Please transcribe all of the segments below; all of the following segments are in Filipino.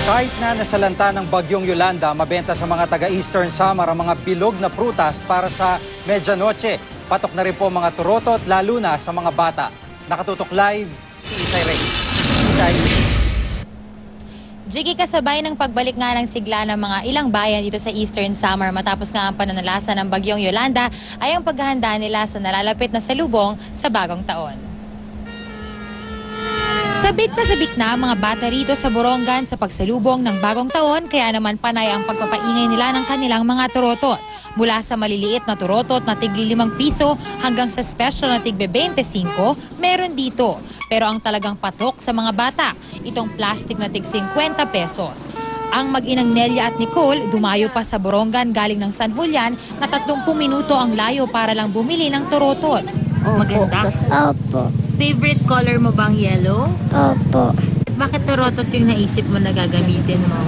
Kahit na nasalanta ng bagyong Yolanda, mabenta sa mga taga-Eastern Samar ang mga bilog na prutas para sa medianoche. Patok na rin po mga turotot, lalo na sa mga bata. Nakatutok live si Isay Reyes. Isay. Jiggy, kasabay ng pagbalik nga ng sigla ng mga ilang bayan dito sa Eastern Samar matapos nga ang pananalasa ng bagyong Yolanda ay ang paghahanda nila sa nalalapit na salubong sa bagong taon. Sabik na ang mga bata rito sa Borongan sa pagsalubong ng bagong taon, kaya naman panay ang pagpapaingay nila ng kanilang mga turotot. Mula sa maliliit na turotot na tigli 5 piso hanggang sa special na tigbe 25, meron dito. Pero ang talagang patok sa mga bata, itong plastic na tig 50 pesos. Ang mag-inang Nelia at Nicole dumayo pa sa Borongan galing ng San Julian na 30 minuto ang layo para lang bumili ng turotot. Maganda? Opo. Favorite color mo bang yellow? Opo. Bakit turotot yung naisip mo na gagamitin mo?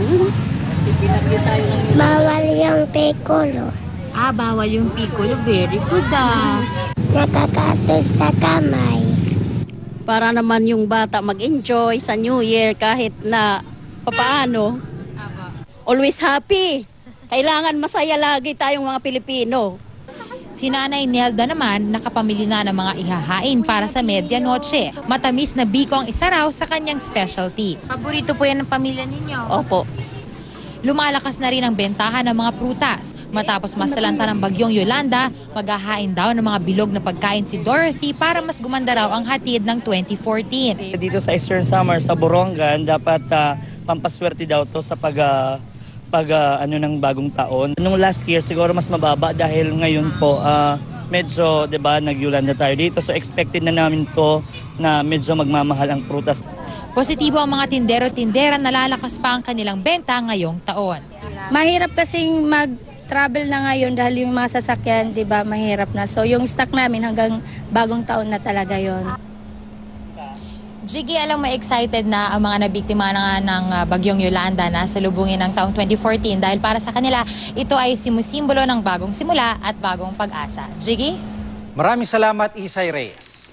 Bawal yung piccolo. Bawal yung piccolo. Very good Nakakatos sa kamay. Para naman yung bata mag-enjoy sa New Year kahit na papaano. Always happy. Kailangan masaya lagi tayong mga Pilipino. Si Nanay Nelda naman nakapamili na ng mga ihahain para sa medianoche. Matamis na biko ang isa raw sa kanyang specialty. Paborito po yan ng pamilya ninyo? Opo. Lumalakas na rin ang bentahan ng mga prutas. Matapos masalanta ng bagyong Yolanda, maghahain daw ng mga bilog na pagkain si Dorothy para mas gumanda raw ang hatid ng 2014. Dito sa Eastern Samar, sa Borongan, dapat pampaswerte daw to sa ng bagong taon. Nung last year siguro mas mababa dahil ngayon po medyo 'di ba nag-Yolanda tayo dito, so expected na namin to na medyo magmamahal ang prutas. Positibo ang mga tindero-tindera na lalakas pa ang kanilang benta ngayong taon. Mahirap kasing mag-travel na ngayon dahil yung mga sasakyan, 'di ba, mahirap na. So yung stock namin hanggang bagong taon na talaga 'yon. Jiggy, alam mo, excited na ang mga nabiktima na ng bagyong Yolanda na salubungin ng taong 2014 dahil para sa kanila, ito ay simbolo ng bagong simula at bagong pag-asa. Jiggy? Maraming salamat, Isay Reyes.